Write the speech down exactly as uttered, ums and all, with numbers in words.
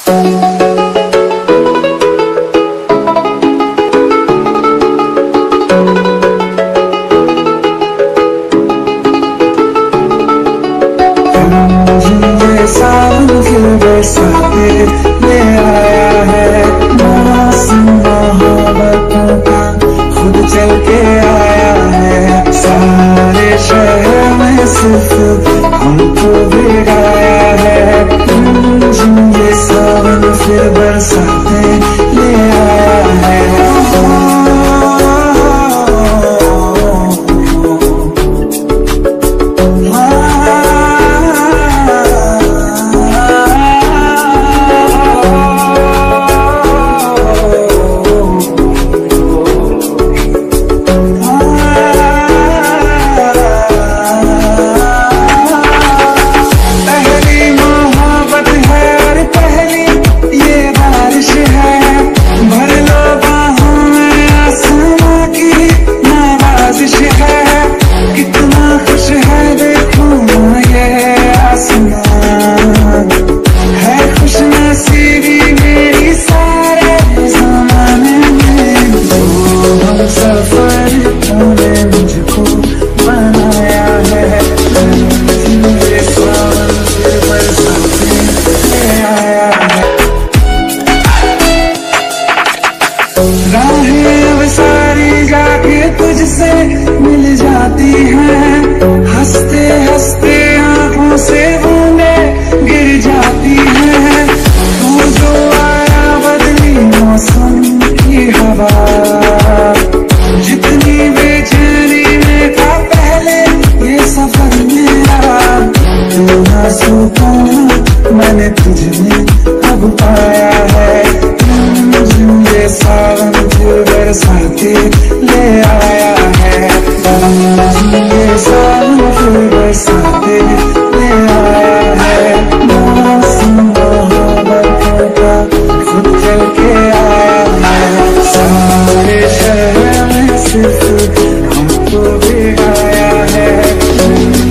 सावन फिर बरसाते ले आया है, मौसम मोहब्बतों का खुद चल के आया है। सारे शहर में सिर्फ हमको भिगाया है, ये सावन फिर बरसाते ले आया है। राहें अब सारी जाके तुझसे मिल जाती हैं, हंसते हंसते आंखों से बूंदें गिर जाती हैं। तू जो आया बदली मौसम की हवा, जितनी बेचैनी में था पहले ये सफर मेरा, तू ना सुकून मैंने तुझमें अब पाया है। ये सावन फिर बरसाते ले आया है, ये सावन फिर बरसाते ले आया है। मौसम मोहब्बतों का खुद चल के आया है, सारे शहर में सिर्फ हमको भिगाया है।